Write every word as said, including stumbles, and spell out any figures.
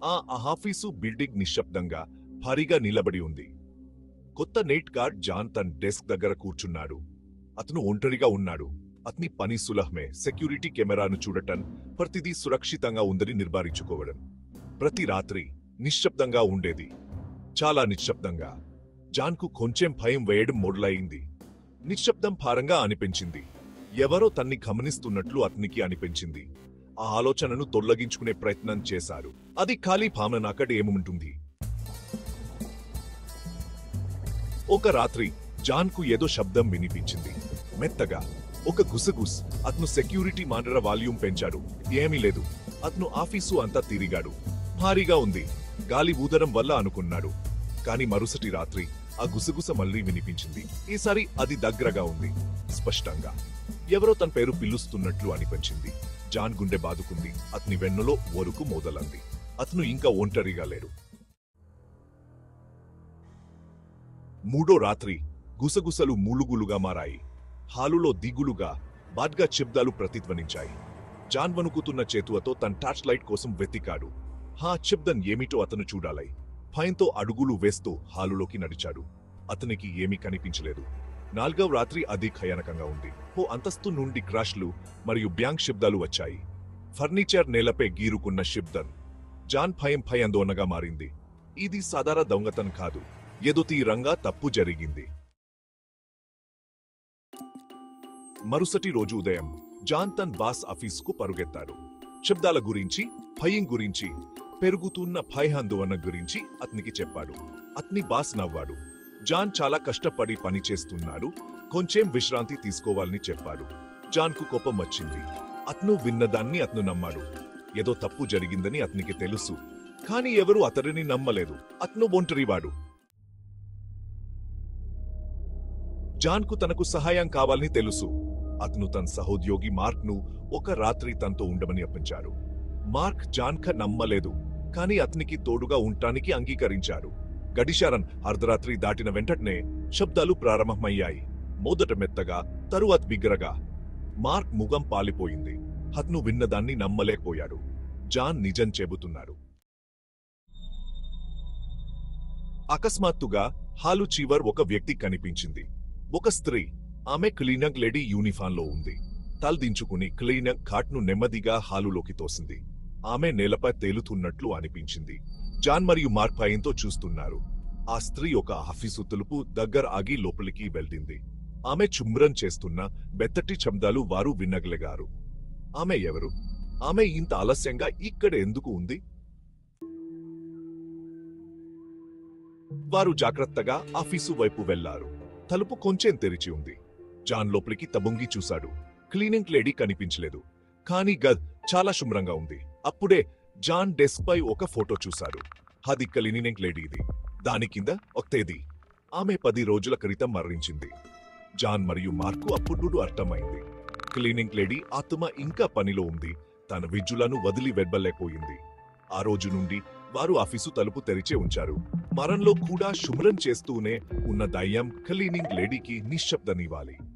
ఆ office building నిశ్శబ్దంగా భారీగా నిలబడి ఉంది. కొత్త నైట్ గార్డ్ జాన్ తన డెస్క్ దగ్గర కూర్చున్నాడు. అతను ఒంటరిగా ఉన్నాడు. అతని పని సులభమే, సెక్యూరిటీ కెమెరాను చూడటం, ప్రతిదీ సురక్షితంగా ఉందని నిర్ధారించుకోవడం. ప్రతి రాత్రి నిశ్శబ్దంగా ఉండేది, చాలా నిశ్శబ్దంగా. జాన్కు కొంచెం భయం వేయడం మొదలైంది. నిశ్శబ్దం భారంగా అనిపించింది. ఎవరో తన్ని గమనిస్తున్నట్లు అతనికి అనిపించింది. ఆ ఆలోచనను తొలగించుకునే ప్రయత్నం చేశారు. అది ఖాళీ భావన, అక్కడ ఏముంటుంది? ఒక రాత్రి జాన్కు ఏదో శబ్దం వినిపించింది, మెత్తగా, ఒక గుసగుస్. అతను సెక్యూరిటీ మానిటర్ వాల్యూమ్ పెంచాడు. ఏమీ లేదు. అతను ఆఫీసు అంతా తిరిగాడు. భారీగా ఉంది, గాలి ఊదడం వల్ల అనుకున్నాడు. కాని మరుసటి రాత్రి ఆ గుసగుస మళ్లీ వినిపించింది. ఈసారి అది దగ్గరగా ఉంది, స్పష్టంగా. ఎవరో తన పేరు పిలుస్తున్నట్లు అనిపించింది. జాన్ గుండె బాదుకుంది. అతని వెన్నులో వరకు మొదలంది. అతను ఇంకా ఒంటరిగా లేడు. మూడో రాత్రి గుసగుసలు మూలుగులుగా మారాయి. హాలులో దిగులుగా, బాడ్గా శబ్దాలు ప్రతిధ్వనించాయి. జాన్ వణుకుతున్న చేతులతో తన టార్చ్ లైట్ కోసం వెతికాడు. హా శబ్దం ఏమిటో అతను చూడాలి. భయంతో అడుగులు వేస్తూ హాలులోకి నడిచాడు. అతనికి ఏమీ కనిపించలేదు. నాల్గవ రాత్రి అది భయానకంగా ఉంది. ఓ అంతస్తు నుండి క్రాష్లు మరియు బ్యాంక్ శబ్దాలు వచ్చాయి. ఫర్నిచర్ నేలపై గీరుకున్న శబ్దం. జాన్ భయం భయాందోళనగా మారింది. ఇది సాధారణ దొంగతనం కాదు, ఏదో తీవ్రంగా తప్పు జరిగింది. మరుసటి రోజు ఉదయం జాన్ తన్ బాస్ ఆఫీసుకు పరుగెత్తాడు. శబ్దాల గురించి, భయం గురించి, పెరుగుతున్న భయాందోళన గురించి అతనికి చెప్పాడు. అతని బాస్ నవ్వాడు. జాన్ చాలా కష్టపడి పని చేస్తున్నాడు, కొంచెం విశ్రాంతి తీసుకోవాలని చెప్పాడు. జాన్కు కోపం వచ్చింది. అతను విన్నదాన్ని అతను నమ్మాడు. ఏదో తప్పు జరిగిందని అతనికి తెలుసు, కాని ఎవరూ అతడిని నమ్మలేదు. అతను ఒంటరివాడు. జాన్కు తనకు సహాయం కావాలని తెలుసు. అతను తన సహోద్యోగి మార్క్ ను ఒక రాత్రి తనతో ఉండమని అప్పించాడు. మార్క్ జాన్క నమ్మలేదు, కాని అతనికి తోడుగా ఉండటానికి అంగీకరించాడు. గడిశారన్ అర్ధరాత్రి దాటిన వెంటనే శబ్దాలు ప్రారంభమయ్యాయి. మొదట మెత్తగా, తరువాత బిగ్గరగా. మార్క్ ముఖం పాలిపోయింది. అతను విన్నదాన్ని నమ్మలేకపోయాడు. జాన్ నిజం చెబుతున్నాడు. అకస్మాత్తుగా హాలు చివర ఒక వ్యక్తి కనిపించింది. ఒక స్త్రీ. ఆమె క్లీనర్ లేడీ యూనిఫాంలో ఉంది. తలదించుకుని క్లీనర్ కాట్ను నెమ్మదిగా హాలులోకి తోసింది. ఆమె నేలపై తేలుతున్నట్లు అనిపించింది. జాన్ మరియు మార్క్ భయంతో చూస్తున్నారు. ఆ స్త్రీ ఒక ఆఫీసు తలుపు దగ్గర ఆగి లోపలికి వెళ్ళింది. ఆమె చుమ్రం చేస్తున్న బెత్తటి శబ్దాలు వారు వినగలిగారు. ఆమె ఎవరు? ఆమె ఇంత ఆలస్యంగా ఇక్కడ ఎందుకు ఉంది? వారు జాగ్రత్తగా ఆఫీసు వైపు వెళ్లారు. తలుపు కొంచెం తెరిచి ఉంది. జాన్ లోపలికి తబొంగి చూశాడు. క్లీనింగ్ లేడీ కనిపించలేదు, కానీ గద్ చాలా శుభ్రంగా ఉంది. అప్పుడే జాన్ డెస్క్ పై ఒక ఫోటో చూశాడు. అది క్లీనింగ్ లేడీది. దాని కింద ఒక తేదీ. ఆమె పది రోజుల క్రితం మరణించింది. జాన్ మరియు మార్కు అప్పుడు అర్థమైంది. క్లీనింగ్ లేడీ ఆత్మ ఇంకా పనిలో ఉంది. తన విద్యులను వదిలి వెళ్లలేకపోయింది. ఆ రోజు నుండి వారు ఆఫీసు తలుపు తెరిచే ఉంచారు. మరణంలో కూడా శుభ్రం చేస్తూనే ఉన్న దయ్యం క్లీనింగ్ లేడీకి నిశ్శబ్దనివ్వాలి.